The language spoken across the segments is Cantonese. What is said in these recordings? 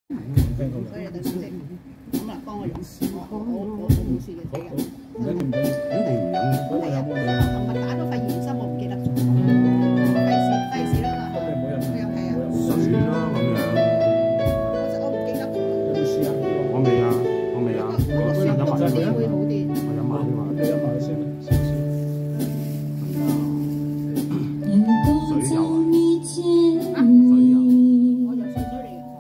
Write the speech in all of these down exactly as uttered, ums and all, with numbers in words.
所以等先食。咁啊，幫我用，我我我我冇事嘅死嘅。 唔緊唔緊，肯定唔飲。嗰個有冇飲？ 琴日打咗肺炎針，我唔記得咗。費事費事啦嘛。 咁你唔好飲。 係啊係啊。 水啦咁樣。 我我唔記得咗。 有冇試啊？我未啊，我未啊。我先飲埋先會好啲。我飲埋先嘛。你飲埋先啦，試試。水有啊？啊？水有。我有水水嚟嘅。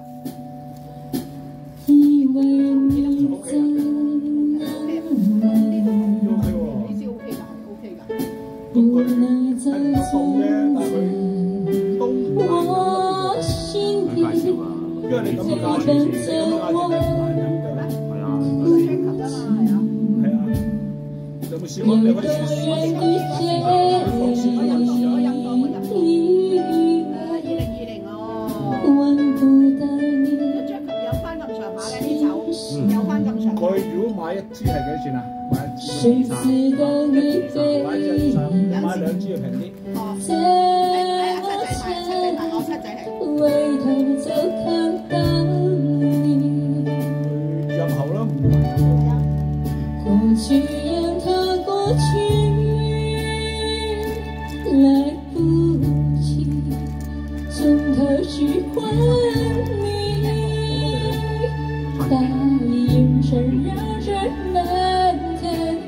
因為你咁嘅價錢，你咁嘅價錢係唔難飲㗎。係啊，嗰個 Jacob 啊嘛，係啊。係啊。有冇試過？你可以試試。我試過，我飲過，我飲過，我飲過。誒，二零二零哦。如果 Jacob 有翻咁上下嘅啲酒，有翻咁上下。佢如果買一支係幾錢啊？買一支二三，一支二三，買一支二三，買兩支就平啲。哦。誒誒，阿七仔買，七仔買，我七仔係。任後啦，唔係啊。過去讓它過去，來不及從頭去還你。大眼神讓人難看。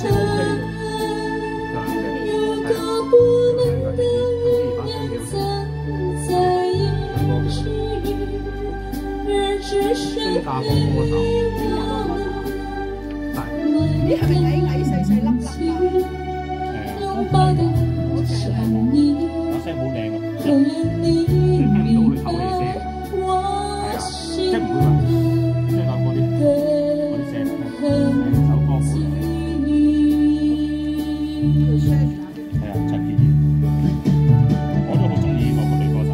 如果不能夠永遠藏在眼睛，而只剩你我。你係咪矮矮細細粒粒㗎？係啊，我聲好靚啊，你聽唔到佢透氣聲，係啊，即係唔會話，即係講嗰啲嗰啲聲，成首歌好靚。係啊，陳潔儀，我都好中意呢個女歌手。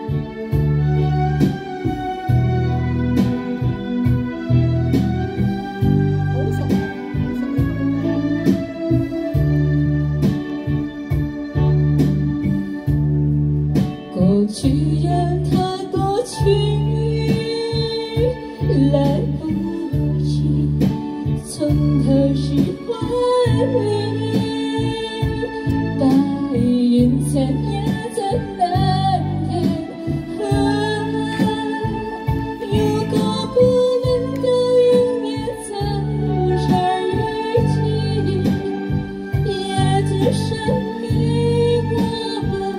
過去讓它過去，來不及從頭去還你。白雲殘也在難看，如果不能夠永遠走這雨季，也只剩你我。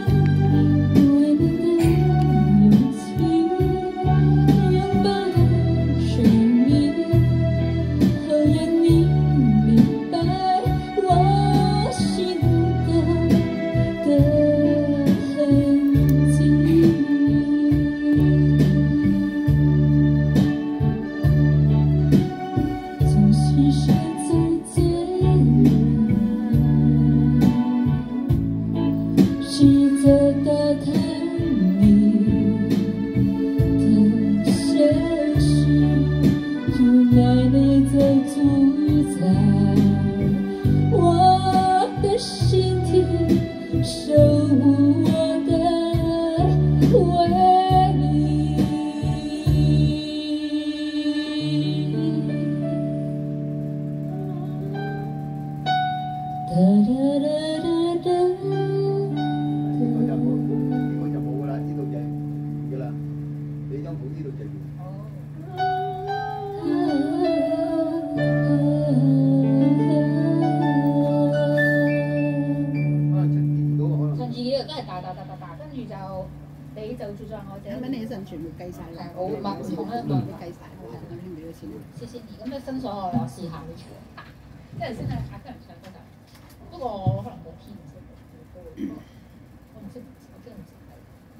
你就住在我這，咁你一陣全部計晒啦，我物從一個都計晒，我係咁傾幾多錢？謝謝你，咁你新所我試下呢場，因為先係客人唱歌就，不過我可能冇編唔識歌，我唔識，我真係唔識睇。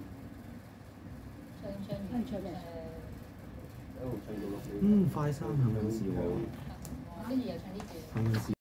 唱唱完唱咩？誒，嗯，快三係咪試過？跟住又唱呢段。